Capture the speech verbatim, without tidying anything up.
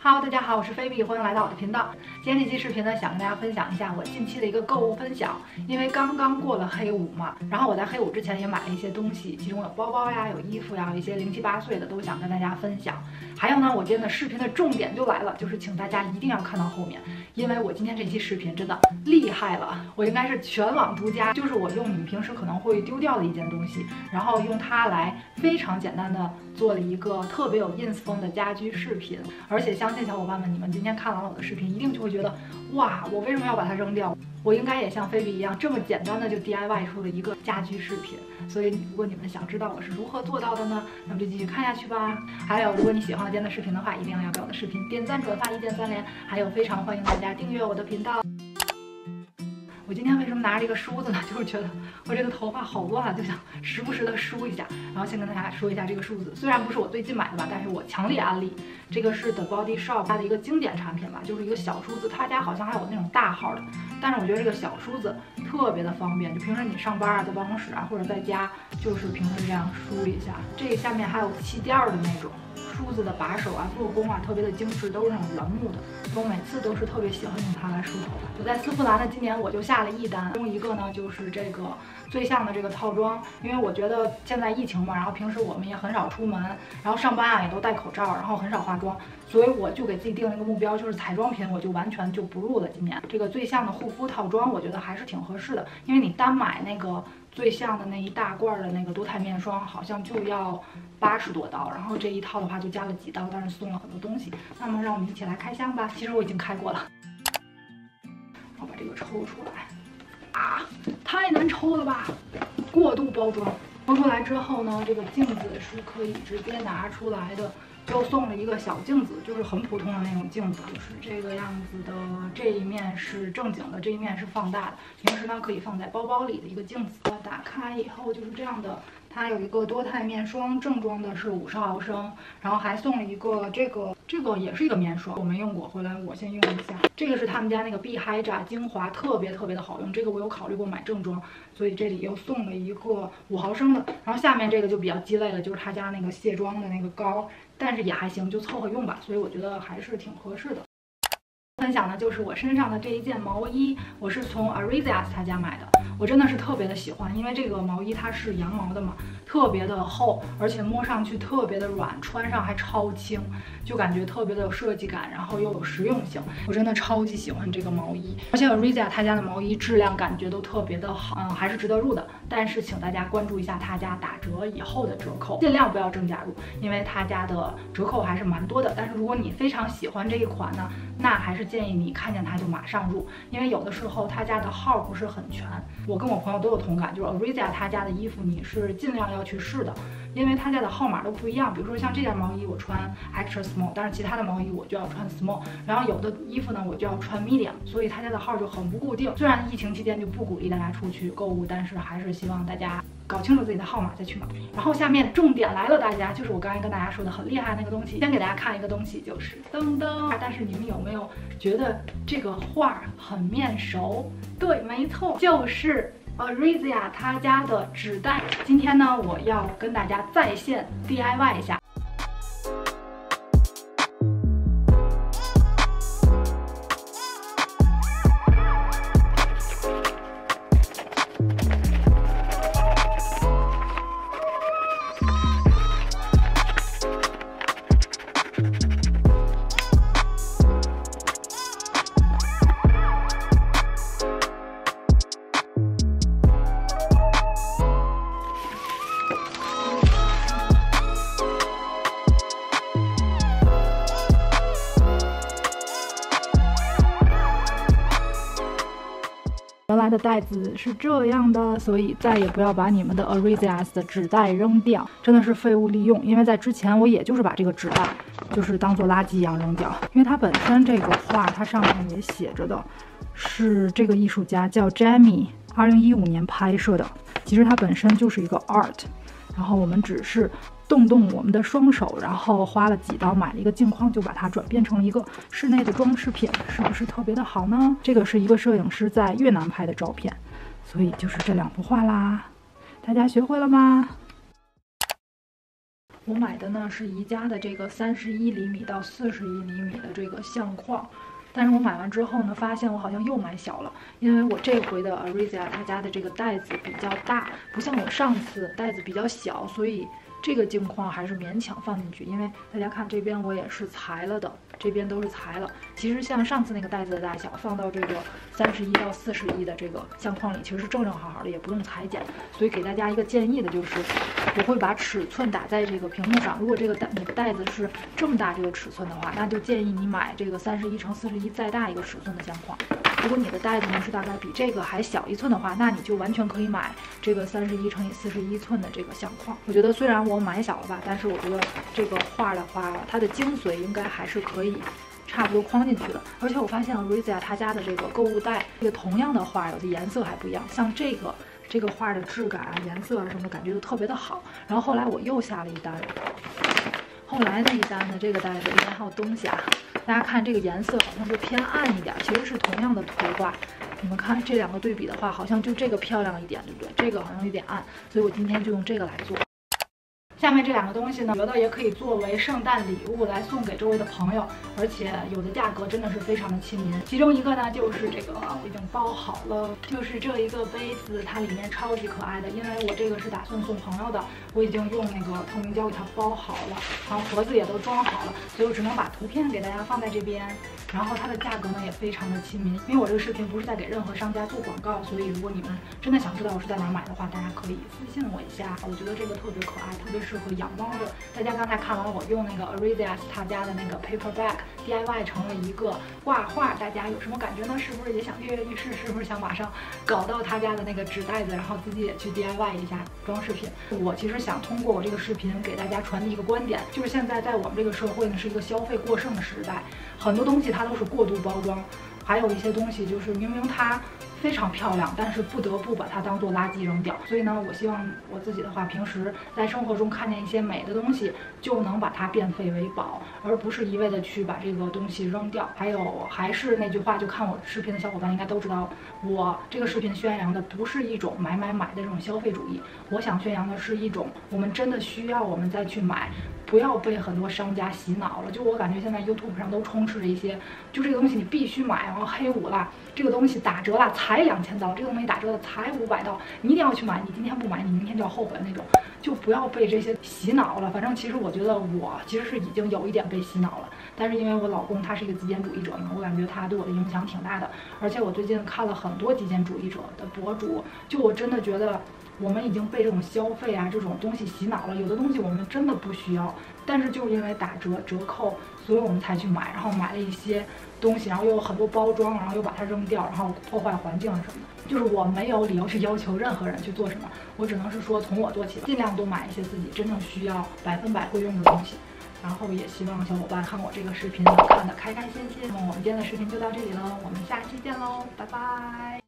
Hello， 大家好，我是菲比，欢迎来到我的频道。今天这期视频呢，想跟大家分享一下我近期的一个购物分享。因为刚刚过了黑五嘛，然后我在黑五之前也买了一些东西，其中有包包呀，有衣服呀，有一些零七八碎的，都想跟大家分享。还有呢，我今天的视频的重点就来了，就是请大家一定要看到后面，因为我今天这期视频真的厉害了，我应该是全网独家，就是我用你们平时可能会丢掉的一件东西，然后用它来非常简单的做了一个特别有 ins 风的家居视频，而且相信小伙伴们，你们今天看完了我的视频，一定就会觉得，哇，我为什么要把它扔掉？我应该也像菲比一样，这么简单的就 D I Y 出了一个家居视频。所以，如果你们想知道我是如何做到的呢，那么就继续看下去吧。还有，如果你喜欢我今天的视频的话，一定要给我的视频点赞、转发，一键三连。还有，非常欢迎大家订阅我的频道。我今天为什么拿着一个梳子呢？就是觉得我这个头发好乱，就想时不时的梳一下。然后先跟大家说一下这个梳子，虽然不是我最近买的吧，但是我强烈安利。这个是 The Body Shop 它的一个经典产品吧，就是一个小梳子，他家好像还有那种大号的，但是我觉得这个小梳子特别的方便，就平时你上班啊，在办公室啊，或者在家，就是平时这样梳一下。这个下面还有气垫的那种。梳子的把手啊，做工啊，特别的精致，都是那种原木的。我每次都是特别喜欢用它来梳头发。我在丝芙兰呢，今年我就下了一单，其中一个呢就是这个最像的这个套装，因为我觉得现在疫情嘛，然后平时我们也很少出门，然后上班啊也都戴口罩，然后很少化妆，所以我就给自己定了一个目标，就是彩妆品我就完全就不入了。今年这个最像的护肤套装，我觉得还是挺合适的，因为你单买那个最像的那一大罐的那个多肽面霜，好像就要八十多刀，然后这一套的话就加了几刀，但是送了很多东西。那么让我们一起来开箱吧。其实我已经开过了，然后把这个抽出来，啊，太难抽了吧！过度包装，抽出来之后呢，这个镜子是可以直接拿出来的。又送了一个小镜子，就是很普通的那种镜子，就是这个样子的。这一面是正经的，这一面是放大的。平时呢可以放在包包里的一个镜子。打开以后就是这样的，它有一个多肽面霜，正装的是五十毫升，然后还送了一个这个，这个也是一个面霜，我没用过，回来我先用一下。这个是他们家那个碧海蚱精华，特别特别的好用。这个我有考虑过买正装，所以这里又送了一个五毫升的。然后下面这个就比较鸡肋了，就是他家那个卸妆的那个膏。但是也还行，就凑合用吧，所以我觉得还是挺合适的。分享的就是我身上的这一件毛衣，我是从 Arizias 他家买的，我真的是特别的喜欢，因为这个毛衣它是羊毛的嘛，特别的厚，而且摸上去特别的软，穿上还超轻，就感觉特别的有设计感，然后又有实用性，我真的超级喜欢这个毛衣。而且 Arizias 他家的毛衣质量感觉都特别的好，嗯，还是值得入的。但是请大家关注一下他家打折以后的折扣，尽量不要正价入，因为他家的折扣还是蛮多的。但是如果你非常喜欢这一款呢，那还是建议你看见它就马上入，因为有的时候他家的号不是很全。我跟我朋友都有同感，就是 Arizias 他家的衣服你是尽量要去试的，因为他家的号码都不一样。比如说像这件毛衣我穿 extra small， 但是其他的毛衣我就要穿 small， 然后有的衣服呢我就要穿 medium， 所以他家的号就很不固定。虽然疫情期间就不鼓励大家出去购物，但是还是希望大家搞清楚自己的号码再去买。然后下面重点来了，大家就是我刚才跟大家说的很厉害的那个东西，先给大家看一个东西，就是噔噔。但是你们有没有觉得这个画很面熟？对，没错，就是Arizias 他家的纸袋。今天呢，我要跟大家在线 D I Y 一下。原来的袋子是这样的，所以再也不要把你们的 Arizias 的纸袋扔掉，真的是废物利用。因为在之前我也就是把这个纸袋就是当做垃圾一样扔掉，因为它本身这个画它上面也写着的是这个艺术家叫 Jamie 二零一五年拍摄的，其实它本身就是一个 art， 然后我们只是动动我们的双手，然后花了几刀买了一个镜框，就把它转变成了一个室内的装饰品，是不是特别的好呢？这个是一个摄影师在越南拍的照片，所以就是这两幅画啦。大家学会了吗？ 我买的呢是宜家的这个三十一厘米到四十一厘米的这个相框，但是我买完之后呢，发现我好像又买小了，因为我这回的 Arizia 他家的这个袋子比较大，不像我上次袋子比较小，所以这个镜框还是勉强放进去。因为大家看这边我也是裁了的，这边都是裁了。其实像上次那个袋子的大小，放到这个三十一到四十一的这个相框里，其实是正正好好的，也不用裁剪。所以给大家一个建议的就是，我会把尺寸打在这个屏幕上。如果这个袋你的袋子是这么大这个尺寸的话，那就建议你买这个三十一乘四十一再大一个尺寸的相框。如果你的袋子呢是大概比这个还小一寸的话，那你就完全可以买这个三十一乘以四十一寸的这个相框。我觉得虽然我买小了吧，但是我觉得这个画的话，它的精髓应该还是可以差不多框进去的。而且我发现 Arizia 他家的这个购物袋，这个同样的画有的颜色还不一样，像这个这个画的质感啊、颜色啊什么的，感觉都特别的好。然后后来我又下了一单，后来那一单的这个袋子里面还有东西啊。大家看这个颜色好像就偏暗一点，其实是同样的图画。你们看这两个对比的话，好像就这个漂亮一点，对不对？这个好像有点暗，所以我今天就用这个来做。下面这两个东西呢，我觉得也可以作为圣诞礼物来送给周围的朋友，而且有的价格真的是非常的亲民。其中一个呢，就是这个我已经包好了，就是这一个杯子，它里面超级可爱的，因为我这个是打算送朋友的，我已经用那个透明胶给它包好了，然后盒子也都装好了，所以我只能把图片给大家放在这边。然后它的价格呢也非常的亲民，因为我这个视频不是在给任何商家做广告，所以如果你们真的想知道我是在哪买的话，大家可以私信我一下。我觉得这个特别可爱，特别适合养猫的。大家刚才看完我用那个 Arizia 他家的那个 paper bag D I Y 成了一个挂画，大家有什么感觉呢？是不是也想跃跃欲试？是不是想马上搞到他家的那个纸袋子，然后自己也去 D I Y 一下装饰品？我其实想通过我这个视频给大家传递一个观点，就是现在在我们这个社会呢，是一个消费过剩的时代，很多东西它都是过度包装，还有一些东西就是明明它非常漂亮，但是不得不把它当做垃圾扔掉。所以呢，我希望我自己的话，平时在生活中看见一些美的东西，就能把它变废为宝，而不是一味的去把这个东西扔掉。还有，还是那句话，就看我视频的小伙伴应该都知道，我这个视频宣扬的不是一种买买买的这种消费主义，我想宣扬的是一种我们真的需要，我们再去买。不要被很多商家洗脑了，就我感觉现在 YouTube 上都充斥着一些，就这个东西你必须买，然后黑五了，这个东西打折了才两千刀，这个东西打折了才五百刀，你一定要去买，你今天不买，你明天就要后悔那种，就不要被这些洗脑了。反正其实我觉得我其实是已经有一点被洗脑了，但是因为我老公他是一个极简主义者嘛，我感觉他对我的影响挺大的，而且我最近看了很多极简主义者的博主，就我真的觉得。我们已经被这种消费啊这种东西洗脑了，有的东西我们真的不需要，但是就是因为打折折扣，所以我们才去买，然后买了一些东西，然后又有很多包装，然后又把它扔掉，然后破坏环境什么的。就是我没有理由去要求任何人去做什么，我只能是说从我做起吧，尽量多买一些自己真正需要、百分百会用的东西。然后也希望小伙伴看我这个视频能看得开开心心。那么我们今天的视频就到这里了，我们下期见喽，拜拜。